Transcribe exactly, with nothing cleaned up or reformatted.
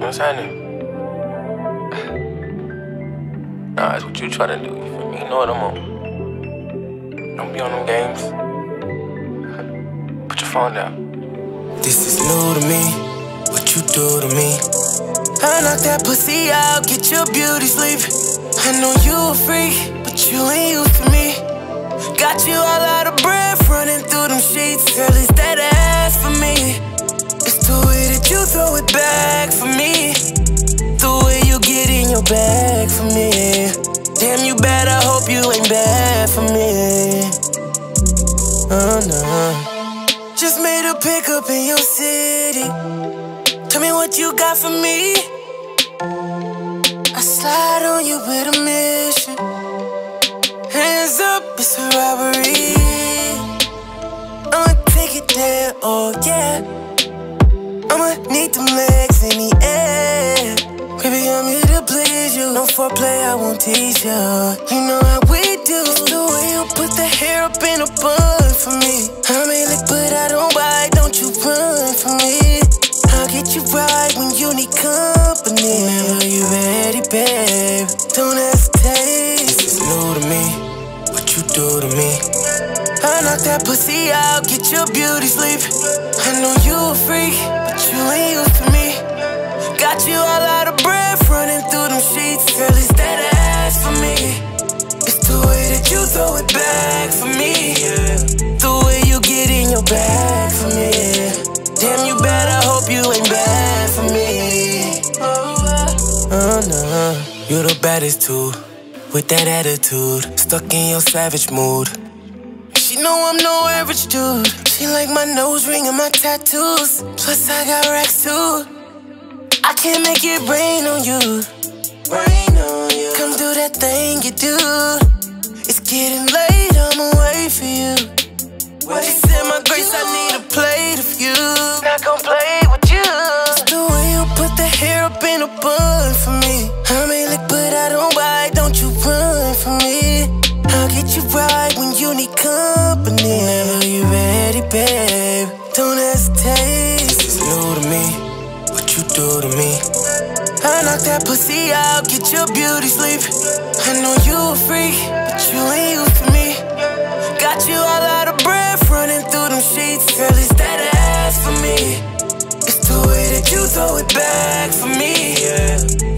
what's happening? Nah, it's what you try to do, you feel me? You know what I'm on. Don't be on them games. Put your phone down. This is new to me, what you do to me. I knock that pussy out, get your beauty sleep. I know you a freak, but you ain't used to me. Got you all out of breath, running through them sheets. Girl, is that ass for me? It's the way that you throw it back for me. The way you get in your bag for me. Damn, you better hope you ain't bad for me. Oh no. Just made a pickup in your city. Tell me what you got for me. I slide on you with a mission. Hands up, it's a robbery. I'ma take it there, oh yeah. I'ma need them legs in the air. Baby, I'm here to please you. No foreplay, I won't teach you. You know how we do. The way you put the hair up in a bun for me. I may lick, but I don't bite. Don't you run for me. I'll get you right when you need company. Whenever you ready, babe, don't hesitate. This is new to me, what you do to me. I knock that pussy out, get your beauty sleep. I know you a freak, but you ain't used to me. Got you all out of breath, running through them sheets. Girl, is that ass for me? It's the way that you throw it back for me. The way you get in your bag for me. Damn, you better hope you ain't bad for me. Oh no, you the baddest too, with that attitude, stuck in your savage mood. She know I'm no average dude. She like my nose ring and my tattoos. Plus I got racks too. I can't make it rain on you. Rain on you. Come do that thing you do. It's getting late, I'ma wait for you. She said, my grace, I need a plate of you. Not gon' play with you. It's the way you put the hair up in a bun for me. I may lick, but I don't bite. Don't you run for me. I'll get you right when you need company. Whenever you ready, babe, don't hesitate. This is new to me, what you do to me. I knock that pussy out, get your beauty sleep. I know you a freak, but you ain't used to me. Got you all out of breath, running through them sheets. Girl, is that ass for me? It's the way that you throw it back for me, yeah.